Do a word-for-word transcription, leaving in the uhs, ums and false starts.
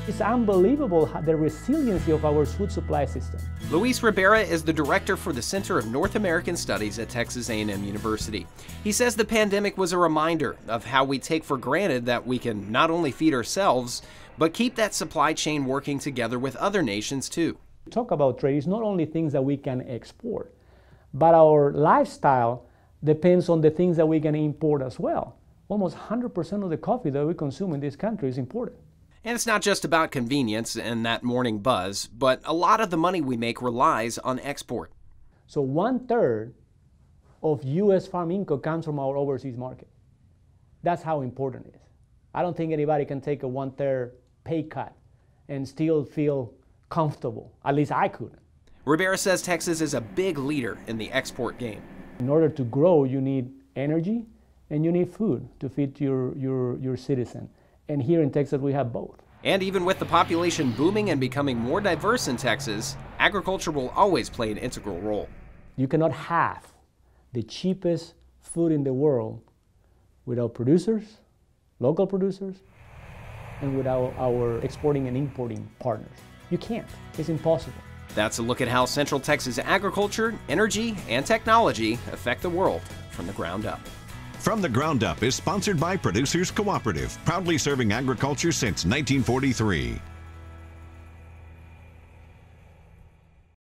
It's unbelievable how the resiliency of our food supply system. Luis Ribera is the director for the Center of North American Studies at Texas A and M University. He says the pandemic was a reminder of how we take for granted that we can not only feed ourselves, but keep that supply chain working together with other nations too. Talk about trade is not only things that we can export, but our lifestyle depends on the things that we can import as well. Almost one hundred percent of the coffee that we consume in this country is imported. And it's not just about convenience and that morning buzz, but a lot of the money we make relies on export. So one third of U S farm income comes from our overseas market. That's how important it is. I don't think anybody can take a one third pay cut and still feel comfortable. At least I couldn't. Ribera says Texas is a big leader in the export game. In order to grow, you need energy and you need food to feed your, your, your citizen. And here in Texas, we have both. And even with the population booming and becoming more diverse in Texas, agriculture will always play an integral role. You cannot have the cheapest food in the world without producers, local producers, and without our exporting and importing partners. You can't. It's impossible. That's a look at how Central Texas agriculture, energy, and technology affect the world from the ground up. From the Ground Up is sponsored by Producers Cooperative, proudly serving agriculture since nineteen forty-three.